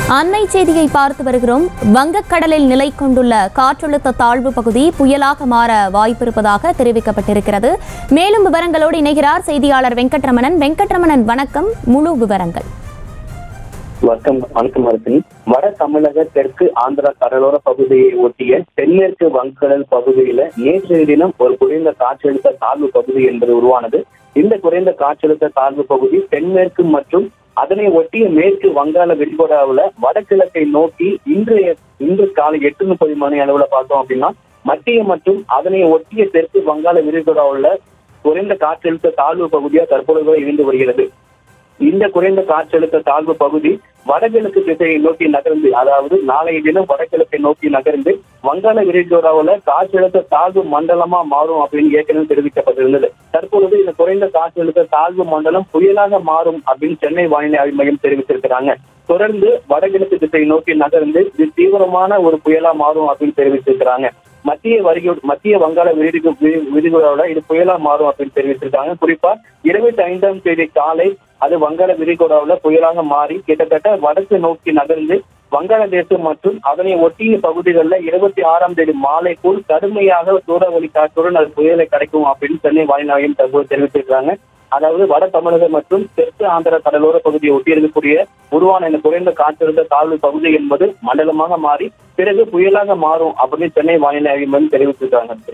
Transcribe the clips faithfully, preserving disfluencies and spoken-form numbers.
அண்மை செய்தியை பார்த்து வருகிறோம். வங்கக்கடலில் நிலை கொண்டுள்ள காற்றழுத்த தாழ்வு பகுதி புயலாக மாற வாய்ப்பிருப்பதாக தெரிவிக்கப்பட்டிருக்கிறது. மேலும் விவரங்களோடு இணைகிறார் செய்தியாளர் வெங்கட்ரமணன். வெங்கட்ரமணன், வணக்கம். முழு விவரங்கள். வணக்கம் வணக்கம் வட தமிழக தெற்கு ஆந்திரா கடலோர பகுதியை ஒட்டிய தென்மேற்கு வங்கக்கடல் பகுதியில நேற்றைய தினம் ஒரு குறைந்த காற்றழுத்த தாழ்வு பகுதி என்பது உருவானது. இந்த குறைந்த காற்றழுத்த தாழ்வு பகுதி தென்மேற்கு மற்றும் அதனை ஒட்டிய மேற்கு வங்காள விரிகுடாவுல வடகிழக்கை நோக்கி இன்றைய இன்று காலை எட்டு முப்பது மணி அளவுல பார்த்தோம் அப்படின்னா மத்திய மற்றும் அதனை ஒட்டிய தெற்கு வங்காள விரிகுடாவுல குறைந்த காற்றழுத்த தாழ்வு பகுதியா தற்பொழுது இருந்து வருகிறது. இந்த குறைந்த காற்றழுத்த தாழ்வு பகுதி வடகிழக்கு திசையை நோக்கி நகர்ந்து, அதாவது நாளைய தினம் வடகிழக்கை நோக்கி நகர்ந்து வங்காள விரிகுடாவுல காற்றழுத்த தாழ்வு மண்டலமா மாறும் அப்படின்னு ஏற்கனவே தெரிவிக்கப்பட்டிருந்தது. தற்பொழுது இந்த குறைந்த காற்றழுத்த தாழ்வு மண்டலம் புயலாக மாறும் அப்படின்னு சென்னை வானிலை ஆய்வு மையம் தெரிவித்திருக்கிறாங்க. தொடர்ந்து வடகிழக்கு திசையை நோக்கி நகர்ந்து இது தீவிரமான ஒரு புயலா மாறும் அப்படின்னு தெரிவித்திருக்கிறாங்க. மத்திய வரிகு மத்திய வங்காள விரிகு விரிகுடாவுல இது புயலா மாறும் அப்படின்னு தெரிவித்திருக்காங்க. குறிப்பா இருபத்தி ஐந்தாம் தேதி காலை அது வங்காள விரிகுடாவுல புயலாக மாறி கிட்டத்தட்ட வடக்கு நோக்கி நகர்ந்து வங்காளதேசம் மற்றும் அதனை ஒட்டிய பகுதிகளில் இருபத்தி ஆறாம் தேதி மாலைக்குள் கடுமையாக சூறாவளி காற்றுடன் அது புயலை கிடைக்கும் அப்படின்னு சென்னை வானிலை ஆய்வு தகவல் தெரிவித்திருக்கிறாங்க. அதாவது வட தமிழகம் மற்றும் தெற்கு ஆந்திர கடலோர பகுதியை ஒட்டியிருக்கக்கூடிய உருவான இந்த குறைந்த காற்றழுத்த தாழ்வு பகுதி என்பது மண்டலமாக மாறி பிறகு புயலாக மாறும் அப்படின்னு சென்னை வானிலை ஆய்வு மையம் தெரிவித்திருக்காங்க.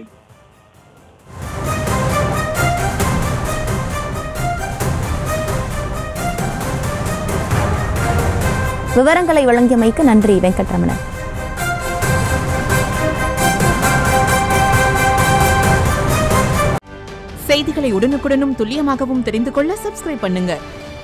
விவரங்களை வழங்கியமைக்கு நன்றி வெங்கட்ரமணன். செய்திகளை உடனுக்குடனும் துல்லியமாகவும் தெரிந்து கொள்ள சப்ஸ்கிரைப் பண்ணுங்க.